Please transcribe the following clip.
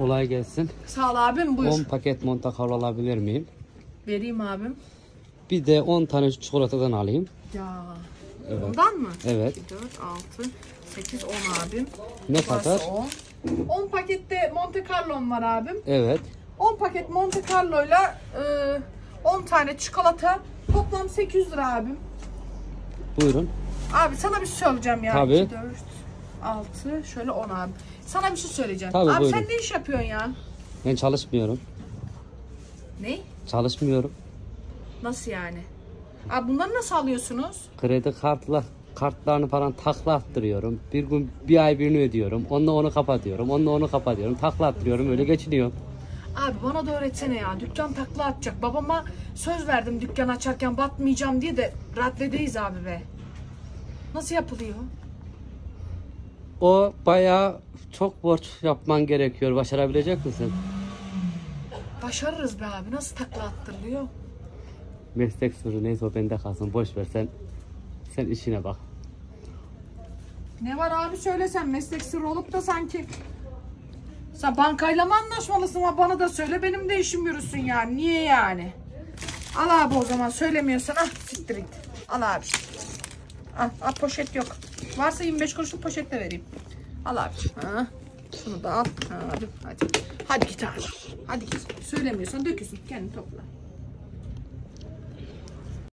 Kolay gelsin. Sağ ol abim, buyur. 10 paket Monte Carlo alabilir miyim? Vereyim abim. Bir de 10 tane çikolatadan alayım. Ya. Evet. Ondan mı? Evet. 2, 4, 6, 8, 10 abim. Ne Burası kadar? 10 pakette Monte Carlo'm var abim. Evet. 10 paket Monte Carlo'yla 10 tane çikolata. Toplam 800 lira abim. Buyurun. Abi sana bir şey söyleyeceğim ya. Tabii. 2, 4, 6, şöyle 10 abi. Sana bir şey söyleyeceğim. Tabii, abi buyurun. sen ne iş yapıyorsun ya? Ben çalışmıyorum. Ne? Çalışmıyorum. Nasıl yani? Abi bunları nasıl alıyorsunuz? Kredi kartlarını falan takla attırıyorum. Bir gün bir ay birini ödüyorum. Onunla onu kapatıyorum. Onunla onu kapatıyorum. Takla attırıyorum. Öyle geçiniyorum. Abi bana da öğretsene ya. Dükkan takla atacak. Babama söz verdim dükkan açarken batmayacağım diye de raddedeyiz abi be. Nasıl yapılıyor? O bayağı çok borç yapman gerekiyor. Başarabilecek misin? Başarırız be abi. Nasıl takla attırılıyor? Meslek sırrı neyse o bende kalsın. Boş ver sen işine bak. Ne var abi söylesen meslek sırrı olup da sanki sen bankayla mı anlaşmalısın ama bana da söyle benim de işim yürüsün yani. Niye yani? Al abi o zaman söylemiyorsan siktir git. Al abi. Al poşet yok. Varsa 25 kuruşluk poşet de vereyim. Al abi. Ha. Şunu da al. Abi hadi. Hadi git abi. Hadi git. Söylemiyorsan döküsün. Kendini topla.